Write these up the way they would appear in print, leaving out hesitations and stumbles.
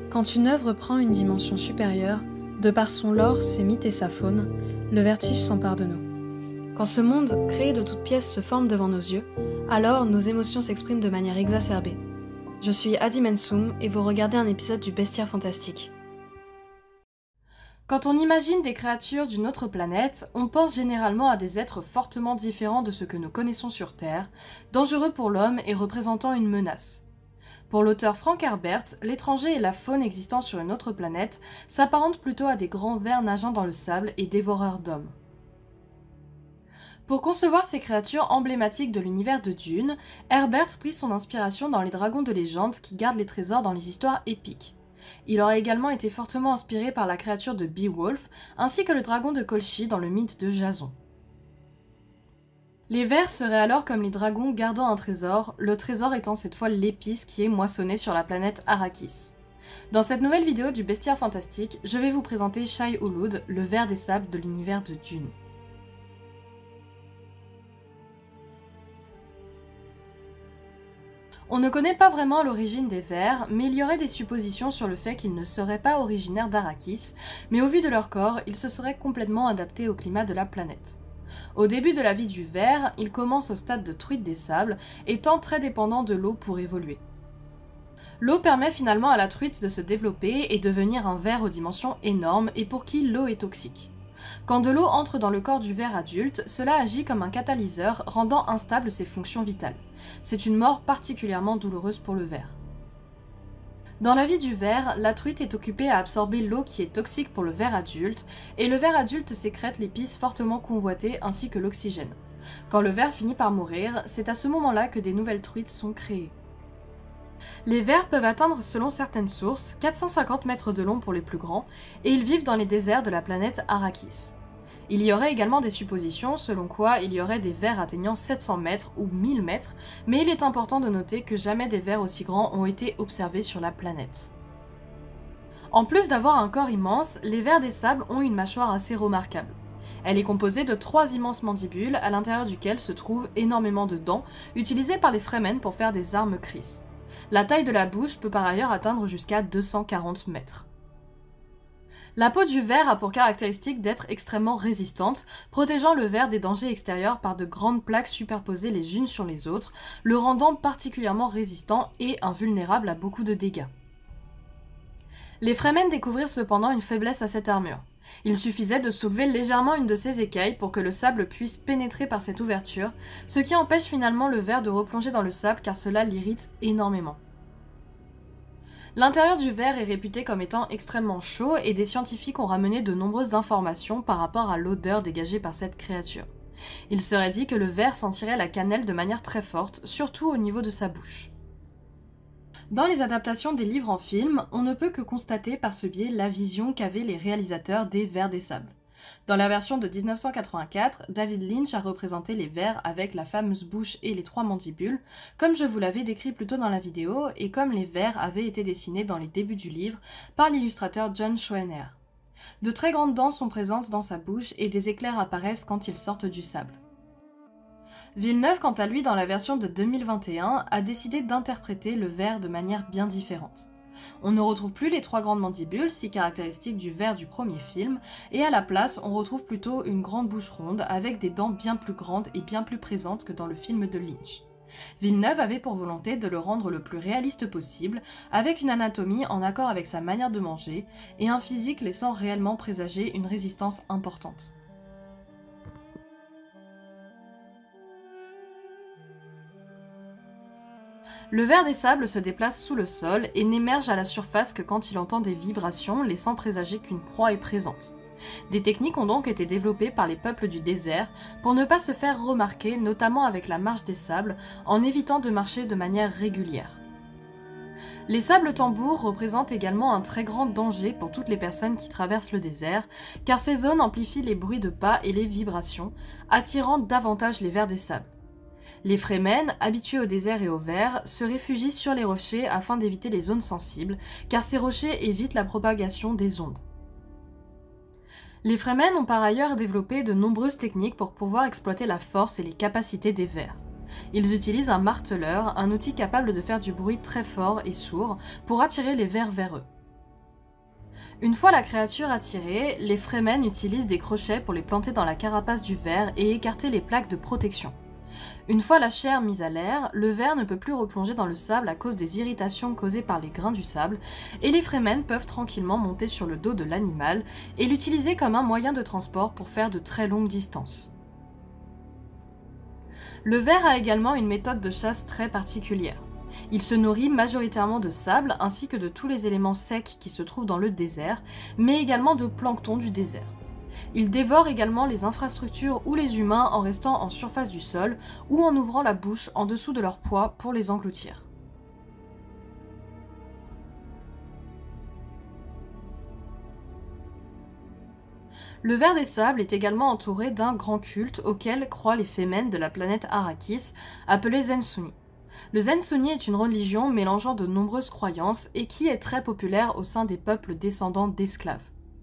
Quand une œuvre prend une dimension supérieure, de par son lore, ses mythes et sa faune, le vertige s'empare de nous. Quand ce monde, créé de toutes pièces, se forme devant nos yeux, alors nos émotions s'expriment de manière exacerbée. Je suis Adi Mensoum et vous regardez un épisode du Bestiaire Fantastique. Quand on imagine des créatures d'une autre planète, on pense généralement à des êtres fortement différents de ce que nous connaissons sur Terre, dangereux pour l'homme et représentant une menace. Pour l'auteur Frank Herbert, l'étranger et la faune existant sur une autre planète s'apparentent plutôt à des grands vers nageant dans le sable et dévoreurs d'hommes. Pour concevoir ces créatures emblématiques de l'univers de Dune, Herbert prit son inspiration dans les dragons de légende qui gardent les trésors dans les histoires épiques. Il aurait également été fortement inspiré par la créature de Beowulf, ainsi que le dragon de Colchi dans le mythe de Jason. Les vers seraient alors comme les dragons gardant un trésor, le trésor étant cette fois l'épice qui est moissonnée sur la planète Arrakis. Dans cette nouvelle vidéo du Bestiaire Fantastique, je vais vous présenter Shai-Hulud, le ver des sables de l'univers de Dune. On ne connaît pas vraiment l'origine des vers, mais il y aurait des suppositions sur le fait qu'ils ne seraient pas originaires d'Arrakis, mais au vu de leur corps, ils se seraient complètement adaptés au climat de la planète. Au début de la vie du ver, il commence au stade de truite des sables, étant très dépendant de l'eau pour évoluer. L'eau permet finalement à la truite de se développer et devenir un ver aux dimensions énormes et pour qui l'eau est toxique. Quand de l'eau entre dans le corps du ver adulte, cela agit comme un catalyseur, rendant instables ses fonctions vitales. C'est une mort particulièrement douloureuse pour le ver. Dans la vie du ver, la truite est occupée à absorber l'eau qui est toxique pour le ver adulte, et le ver adulte sécrète l'épice fortement convoitée ainsi que l'oxygène. Quand le ver finit par mourir, c'est à ce moment-là que des nouvelles truites sont créées. Les vers peuvent atteindre, selon certaines sources, 450 mètres de long pour les plus grands, et ils vivent dans les déserts de la planète Arrakis. Il y aurait également des suppositions selon quoi il y aurait des vers atteignant 700 mètres ou 1000 mètres, mais il est important de noter que jamais des vers aussi grands ont été observés sur la planète. En plus d'avoir un corps immense, les vers des sables ont une mâchoire assez remarquable. Elle est composée de 3 immenses mandibules à l'intérieur duquel se trouvent énormément de dents, utilisées par les Fremen pour faire des armes Kris. La taille de la bouche peut par ailleurs atteindre jusqu'à 240 mètres. La peau du ver a pour caractéristique d'être extrêmement résistante, protégeant le ver des dangers extérieurs par de grandes plaques superposées les unes sur les autres, le rendant particulièrement résistant et invulnérable à beaucoup de dégâts. Les Fremen découvrirent cependant une faiblesse à cette armure. Il suffisait de soulever légèrement une de ses écailles pour que le sable puisse pénétrer par cette ouverture, ce qui empêche finalement le ver de replonger dans le sable car cela l'irrite énormément. L'intérieur du ver est réputé comme étant extrêmement chaud et des scientifiques ont ramené de nombreuses informations par rapport à l'odeur dégagée par cette créature. Il serait dit que le ver sentirait la cannelle de manière très forte, surtout au niveau de sa bouche. Dans les adaptations des livres en film, on ne peut que constater par ce biais la vision qu'avaient les réalisateurs des vers des sables. Dans la version de 1984, David Lynch a représenté les vers avec la fameuse bouche et les 3 mandibules, comme je vous l'avais décrit plus tôt dans la vidéo, et comme les vers avaient été dessinés dans les débuts du livre par l'illustrateur John Schoener. De très grandes dents sont présentes dans sa bouche et des éclairs apparaissent quand ils sortent du sable. Villeneuve, quant à lui, dans la version de 2021, a décidé d'interpréter le ver de manière bien différente. On ne retrouve plus les 3 grandes mandibules, si caractéristiques du ver du premier film, et à la place, on retrouve plutôt une grande bouche ronde avec des dents bien plus grandes et bien plus présentes que dans le film de Lynch. Villeneuve avait pour volonté de le rendre le plus réaliste possible, avec une anatomie en accord avec sa manière de manger, et un physique laissant réellement présager une résistance importante. Le ver des sables se déplace sous le sol et n'émerge à la surface que quand il entend des vibrations, laissant présager qu'une proie est présente. Des techniques ont donc été développées par les peuples du désert pour ne pas se faire remarquer, notamment avec la marche des sables, en évitant de marcher de manière régulière. Les sables tambours représentent également un très grand danger pour toutes les personnes qui traversent le désert, car ces zones amplifient les bruits de pas et les vibrations, attirant davantage les vers des sables. Les Fremen, habitués au désert et au ver, se réfugient sur les rochers afin d'éviter les zones sensibles, car ces rochers évitent la propagation des ondes. Les Fremen ont par ailleurs développé de nombreuses techniques pour pouvoir exploiter la force et les capacités des vers. Ils utilisent un marteleur, un outil capable de faire du bruit très fort et sourd, pour attirer les vers vers eux. Une fois la créature attirée, les Fremen utilisent des crochets pour les planter dans la carapace du ver et écarter les plaques de protection. Une fois la chair mise à l'air, le ver ne peut plus replonger dans le sable à cause des irritations causées par les grains du sable, et les Fremen peuvent tranquillement monter sur le dos de l'animal et l'utiliser comme un moyen de transport pour faire de très longues distances. Le ver a également une méthode de chasse très particulière. Il se nourrit majoritairement de sable ainsi que de tous les éléments secs qui se trouvent dans le désert, mais également de plancton du désert. Il dévore également les infrastructures ou les humains en restant en surface du sol ou en ouvrant la bouche en dessous de leur poids pour les engloutir. Le ver des sables est également entouré d'un grand culte auquel croient les Femen de la planète Arrakis, appelé Zensunni. Le Zensunni est une religion mélangeant de nombreuses croyances et qui est très populaire au sein des peuples descendants d'esclaves.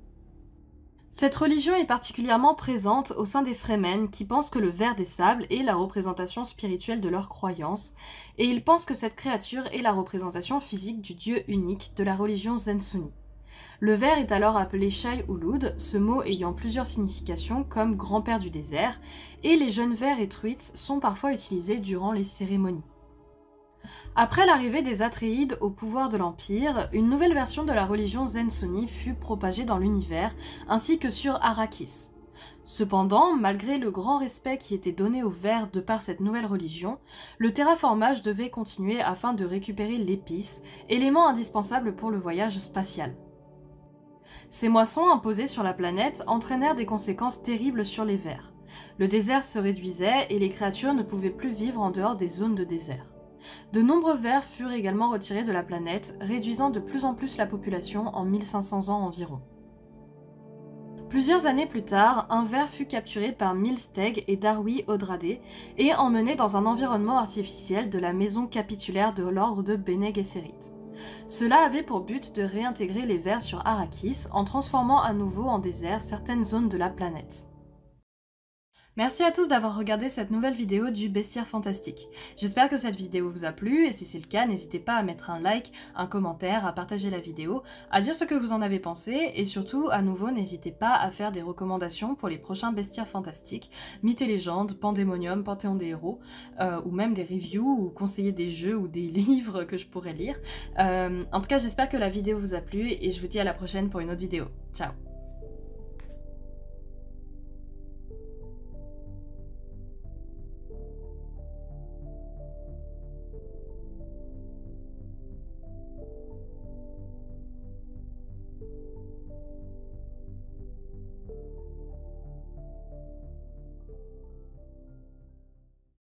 Cette religion est particulièrement présente au sein des Fremen qui pensent que le ver des sables est la représentation spirituelle de leurs croyances, et ils pensent que cette créature est la représentation physique du dieu unique de la religion Zensunni. Le ver est alors appelé Shai-Hulud, ce mot ayant plusieurs significations comme grand-père du désert, et les jeunes vers et truites sont parfois utilisés durant les cérémonies. Après l'arrivée des Atréides au pouvoir de l'Empire, une nouvelle version de la religion Zensunni fut propagée dans l'univers, ainsi que sur Arrakis. Cependant, malgré le grand respect qui était donné aux vers de par cette nouvelle religion, le terraformage devait continuer afin de récupérer l'épice, élément indispensable pour le voyage spatial. Ces moissons imposées sur la planète entraînèrent des conséquences terribles sur les vers. Le désert se réduisait et les créatures ne pouvaient plus vivre en dehors des zones de désert. De nombreux vers furent également retirés de la planète, réduisant de plus en plus la population en 1500 ans environ. Plusieurs années plus tard, un ver fut capturé par Milsteg et Darwi Odrade et emmené dans un environnement artificiel de la maison capitulaire de l'ordre de Bene Gesserit. Cela avait pour but de réintégrer les vers sur Arrakis en transformant à nouveau en désert certaines zones de la planète. Merci à tous d'avoir regardé cette nouvelle vidéo du Bestiaire Fantastique. J'espère que cette vidéo vous a plu et si c'est le cas, n'hésitez pas à mettre un like, un commentaire, à partager la vidéo, à dire ce que vous en avez pensé et surtout, à nouveau, n'hésitez pas à faire des recommandations pour les prochains Bestiaires Fantastiques, Mythes et légendes, Pandémonium, Panthéon des héros, ou même des reviews ou conseiller des jeux ou des livres que je pourrais lire. En tout cas, j'espère que la vidéo vous a plu et je vous dis à la prochaine pour une autre vidéo. Ciao!